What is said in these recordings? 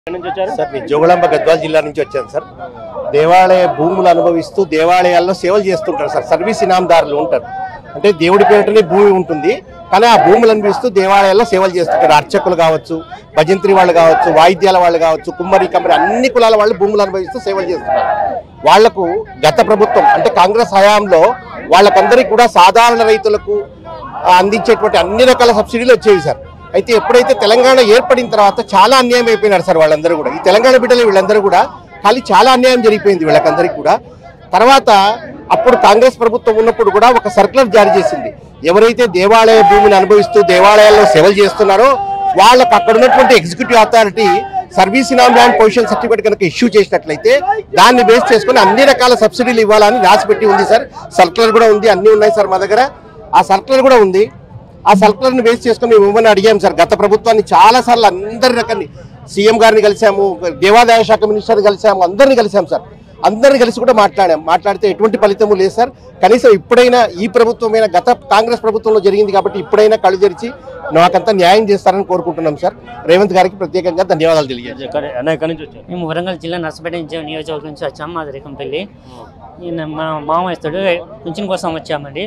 Sir నేను జోగులాంబ గద్వాల జిల్లా నుంచి వచ్చాను సార్. దేవాలయ భూములు అనుభవిస్తూ దేవాలయాల్లో సేవలు చేస్తుంటారు సార్. సర్వీస్ ఇనామదారులు ఉంటారు. అంటే దేవుడి పేరుటనే భూమి ఉంటుంది, కానీ ఆ భూములు అనుభవిస్తూ దేవాలయాల్లో సేవలు చేస్తుంటారు. అర్చకులు కావచ్చు, భజంత్రి వాళ్ళు కావచ్చు, వాయిద్యాల వాళ్ళు కావచ్చు, కుమ్మరి కమ్మరి అన్ని కులాల వాళ్ళు భూములు అనుభవిస్తూ సేవలు చేస్తున్నారు. వాళ్లకు గత ప్రభుత్వం అంటే కాంగ్రెస్ హయాంలో వాళ్ళకందరికీ కూడా సాధారణ రైతులకు అందించేటువంటి అన్ని రకాల సబ్సిడీలు వచ్చేవి సార్. అయితే ఎప్పుడైతే తెలంగాణ ఏర్పడిన తర్వాత చాలా అన్యాయం అయిపోయినారు సార్ వాళ్ళందరూ కూడా. ఈ తెలంగాణ బిడ్డలు వీళ్ళందరూ కూడా చాలా అన్యాయం జరిగిపోయింది వీళ్ళకందరికీ కూడా. తర్వాత అప్పుడు కాంగ్రెస్ ప్రభుత్వం ఉన్నప్పుడు కూడా ఒక సర్క్యులర్ జారీ చేసింది. ఎవరైతే దేవాలయ భూమిని అనుభవిస్తూ దేవాలయాల్లో సేవలు చేస్తున్నారో వాళ్ళకు అక్కడ ఉన్నటువంటి ఎగ్జిక్యూటివ్ అథారిటీ సర్వీస్ ఇనామ్ ల్యాండ్ పొజిషన్ సర్టిఫికేట్ కనుక ఇష్యూ చేసినట్లయితే దాన్ని బేస్ చేసుకుని అన్ని రకాల సబ్సిడీలు ఇవ్వాలని రాసిపెట్టి ఉంది సార్. సర్క్యులర్ కూడా ఉంది, అన్నీ ఉన్నాయి సార్ మా దగ్గర. ఆ సర్క్యులర్ కూడా ఉంది. ఆ సర్క్యులర్ని బేస్ చేసుకుని మేము ఇవ్వమని అడిగాము సార్. గత ప్రభుత్వాన్ని చాలాసార్లు అందరి రకాన్ని సీఎం గారిని కలిసాము, దేవాదాయ శాఖ మినిస్టర్ని కలిసాము, అందరిని కలిసాము సార్. అందరిని కలిసి కూడా మాట్లాడితే ఎటువంటి ఫలితము లేదు సార్. కనీసం ఇప్పుడైనా ఈ ప్రభుత్వమైన గత కాంగ్రెస్ ప్రభుత్వంలో జరిగింది కాబట్టి ఇప్పుడైనా కళ్ళు తెరిచి నాకంతా న్యాయం చేస్తారని కోరుకుంటున్నాం సార్. రేవంత్ గారికి ప్రత్యేకంగా ధన్యవాదాలు తెలియజేస్తాం. మేము వరంగల్ జిల్లా నర్సపేట నియోజకవర్గం నుంచి వచ్చాము. మాది రేకంపల్లి. మా మామయ్యస్తుడు పింఛన్ కోసం వచ్చామండి.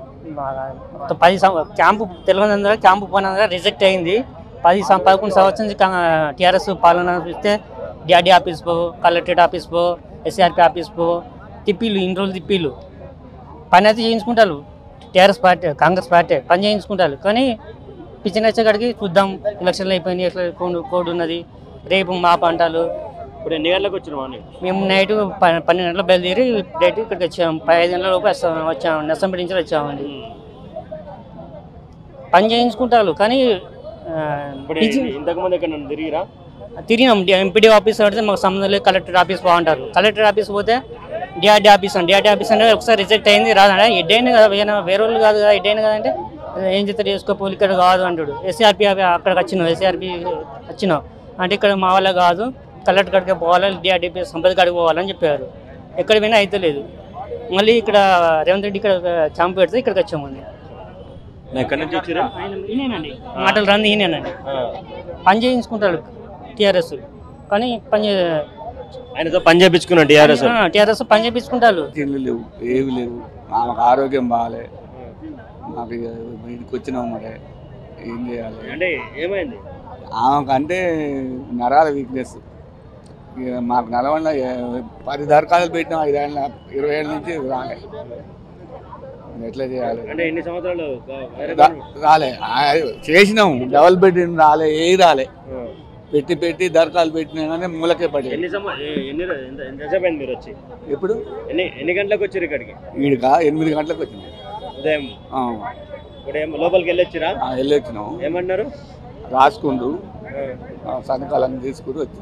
10 క్యాంపు తెలియనందున క్యాంపు పోయినందున రిజెక్ట్ అయింది. 11 సంవత్సరం నుంచి టీఆర్ఎస్ పాలన చూస్తే డిఆర్డీ ఆఫీస్ పో, కలెక్టరేట్ ఆఫీస్ పో, ఎస్ఆర్పి ఆఫీస్ పో, తిప్పిలు ఇన్ని రోజులు తిప్పిలు పని అయితే చేయించుకుంటారు. టీఆర్ఎస్ పార్టీ కాంగ్రెస్ పార్టీ పని చేయించుకుంటారు. కానీ పిచ్చిన వచ్చేకాడికి చూద్దాం, ఎలక్షన్లు అయిపోయినాయి, ఎట్లా కోడ్ ఉన్నది, రేపు మా పంటలు. ఇప్పుడు ఎన్ని గంటలకు వచ్చినాం? మేము నైట్ 12 గంటలకు బయలుదేరి డైరెక్ట్ ఇక్కడికి వచ్చాము. 5 గంటల లోపు వచ్చాము, నర్సంపేట నుంచి వచ్చామండి. పని చేయించుకుంటారు కానీ ఇంతకుముందు ఎక్కడ తిరిగిరా? తిరిగినాం. ఎంపీడీ ఆఫీస్ పడితే మాకు సంబంధం లేదు, కలెక్టర్ ఆఫీస్ బాగుంటారు. కలెక్టర్ ఆఫీస్ పోతే డిఆర్డీ ఆఫీస్ డిఆర్డీ ఆఫీస్ అంటే ఒకసారి రిజెక్ట్ అయింది. రాదంటే ఎడ్డైనా కదా, వేరే వాళ్ళు కాదు కదా, ఎడ్డైనా కదంటే ఏం చేస్తారు చేసుకోపోలి, ఇక్కడ కాదు అంటాడు. ఎస్ఆర్పి అక్కడికి వచ్చినావు, ఎస్ఆర్పి వచ్చినావు అంటే ఇక్కడ మా వాళ్ళ కాదు, కలెక్టర్ కాడికి పోవాలి, డిఆర్డీ సంపద కాడికి పోవాలని చెప్పారు. ఎక్కడ పోయినా అయితే లేదు. మళ్ళీ ఇక్కడ రేవంత్ రెడ్డి ఇక్కడ క్యాంప్ పెడితే ఇక్కడికి వచ్చామండి. ఎక్కడి నుంచి వచ్చారా? ఈయనేనండి, మాటలు రాంది ఈయనేనండి. పని చేయించుకుంటాడు టీఆర్ఎస్, కానీ ఆయనతో పని చేయించుకున్నాడు టీఆర్ఎస్ పని చేయించుకుంటారు. తిండ్లు లేవు, ఏవి లేవు, ఆమెకు ఆరోగ్యం బాగాలే. మాకు ఇంటికి వచ్చినాము, మరి ఏం చేయాలి అంటే ఏమైంది ఆమెకు అంటే నరాల వీక్నెస్. మాకు నలవండ 10 దరఖాస్తులు పెట్టినాం, 20 ఏళ్ళ నుంచి రాలే. ఎట్లా చేయాలి అంటే ఎన్ని సంవత్సరాలు రాలే? చేసినాం, డబుల్ బెడ్రూమ్ రాలే, ఏ రాలే. పెట్టి దరఖాస్తులు పెట్టినా కానీ మూలకే పడి. ఎంతసేపు మీరు వచ్చి? ఎప్పుడు ఎన్ని గంటలకు వచ్చారు ఇక్కడికి? వీడికా 8 గంటలకు వచ్చినాం ఉదయం. ఇప్పుడు లోపలికి వెళ్ళొచ్చిరా? వెళ్ళొచ్చినాం. ఏమన్నారు? రాసుకుంటూ సంతకాలన్నీ తీసుకుని వచ్చింది.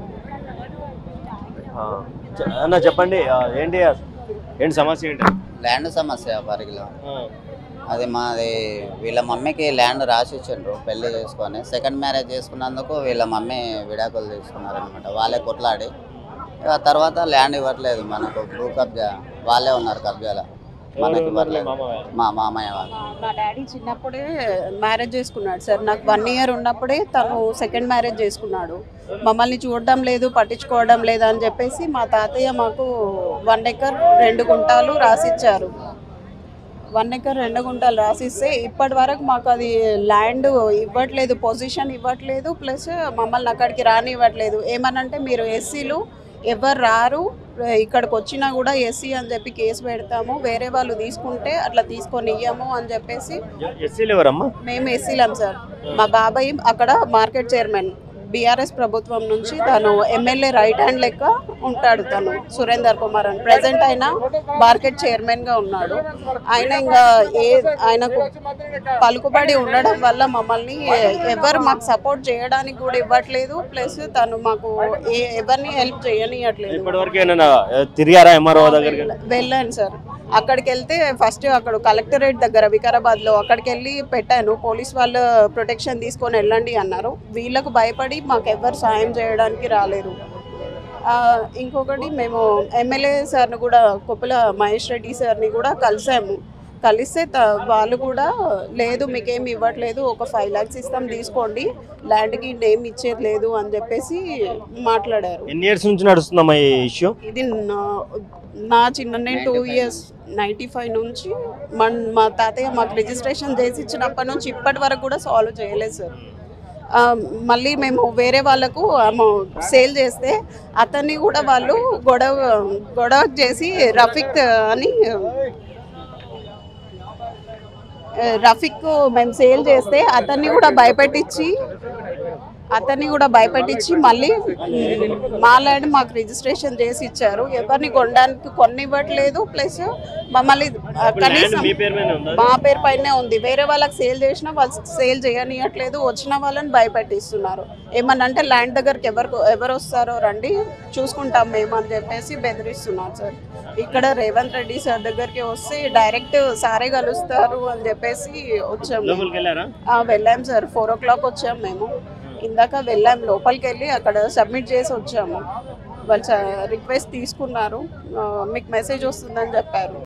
అన్న చెప్పండి, ఏంటి సమస్య? ఏంటి ల్యాండ్ సమస్య పరిగిలో. అది మాది వీళ్ళ మమ్మీకి ల్యాండ్ రాసి ఇచ్చిండ్రు పెళ్లి చేసుకొని. సెకండ్ మ్యారేజ్ చేసుకున్నందుకు వీళ్ళ మమ్మీ విడాకులు తీసుకున్నారనమాట. వాళ్ళే కొట్లాడి తర్వాత ల్యాండ్ ఇవ్వట్లేదు మనకు. భూ కబ్జా వాళ్ళే ఉన్నారు, కబ్జాలో మనకి ఇవ్వట్లేదు. మా మామయ్య వాళ్ళు. మా డాడీ చిన్నప్పుడే మ్యారేజ్ చేసుకున్నాడు సార్. నాకు 1 ఇయర్ ఉన్నప్పుడే తను సెకండ్ మ్యారేజ్ చేసుకున్నాడు. మమ్మల్ని చూడడం లేదు, పట్టించుకోవడం లేదు అని చెప్పేసి మా తాతయ్య మాకు 1 ఎకర్ 2 గుంటాలు రాసిచ్చారు. 1 ఎకర్ 2 గుంటాలు రాసిస్తే ఇప్పటి వరకు మాకు అది ల్యాండ్ ఇవ్వట్లేదు, పొజిషన్ ఇవ్వట్లేదు, ప్లస్ మమ్మల్ని అక్కడికి రానివ్వట్లేదు. ఏమనంటే మీరు ఎస్సీలు ఎవరు రారు, ఇక్కడికి వచ్చినా కూడా ఎస్సీ అని చెప్పి కేసు పెడతాము, వేరే వాళ్ళు తీసుకుంటే అట్లా తీసుకొని ఇయ్యము అని చెప్పేసి. మేము ఎస్సీలం సార్. మా బాబాయ్ అక్కడ మార్కెట్ చైర్మన్, బీఆర్ఎస్ ప్రభుత్వం నుంచి తను ఎమ్మెల్యే రైట్ హ్యాండ్ లెక్క ఉంటాడు. తను సురేందర్ కుమార్ అని ప్రెసెంట్ అయినా మార్కెట్ చైర్మన్గా ఉన్నాడు. ఆయన ఇంకా ఆయనకు పలుకుబడి ఉండడం వల్ల మమ్మల్ని ఎవరు మాకు సపోర్ట్ చేయడానికి కూడా ఇవ్వట్లేదు, ప్లస్ తను మాకు ఎవరిని హెల్ప్ చేయనియట్లేదు. వెళ్ళాను సార్. అక్కడికి వెళ్తే ఫస్ట్ అక్కడ కలెక్టరేట్ దగ్గర వికారాబాద్లో అక్కడికి వెళ్ళి పెట్టాను. పోలీస్ వాళ్ళు ప్రొటెక్షన్ తీసుకొని వెళ్ళండి అన్నారు. వీళ్ళకు భయపడి మాకు ఎవరు సాయం చేయడానికి రాలేరు. ఇంకొకటి మేము ఎమ్మెల్యే సార్ని కూడా, కొప్పుల మహేష్ రెడ్డి సార్ని కూడా కలిసాము. కలిస్తే వాళ్ళు కూడా లేదు మీకేమి ఇవ్వట్లేదు, ఒక 5 lakhs ఇస్తాం తీసుకోండి, ల్యాండ్కి ఏమి ఇచ్చేది లేదు అని చెప్పేసి మాట్లాడారు. ఎన్ని ఇయర్స్ నుంచి నడుస్తుందమ్మా ఈ ఇష్యూ? ఇది నా చిన్న 2 years 95 నుంచి మా తాతయ్య మాకు రిజిస్ట్రేషన్ చేసి ఇచ్చినప్పటి నుంచి ఇప్పటి వరకు కూడా సాల్వ్ చేయలేదు సార్. మళ్ళీ మేము వేరే వాళ్ళకు సేల్ చేస్తే అతన్ని కూడా వాళ్ళు గొడవ చేసి రఫీక్ మేము సేల్ చేస్తే అతన్ని కూడా భయపెట్టించి మళ్ళీ మా ల్యాండ్ మాకు రిజిస్ట్రేషన్ చేసి ఇచ్చారు. ఎవరిని కొనడానికి కొనివ్వట్లేదు, ప్లస్ మమ్మల్ని కనీసం మా పేరు పైనే ఉంది. వేరే వాళ్ళకి సేల్ చేసినా వాళ్ళు సేల్ చేయనియట్లేదు, వచ్చిన వాళ్ళని భయపెట్టిస్తున్నారు. ఏమన్నంటే ల్యాండ్ దగ్గరికి ఎవరు వస్తారో రండి చూసుకుంటాం మేము అని చెప్పేసి బెదిరిస్తున్నారు సార్. ఇక్కడ రేవంత్ రెడ్డి సార్ దగ్గరికి వస్తే డైరెక్ట్ సారే కలుస్తారు అని చెప్పేసి వచ్చాము. వెళ్ళాం సార్, 4 o'clock వచ్చాము మేము. ఇందాక వెళ్ళాం, లోపలికి వెళ్ళి అక్కడ సబ్మిట్ చేసి వచ్చాము. వాళ్ళు రిక్వెస్ట్ తీసుకున్నారు, మీకు మెసేజ్ వస్తుందని చెప్పారు.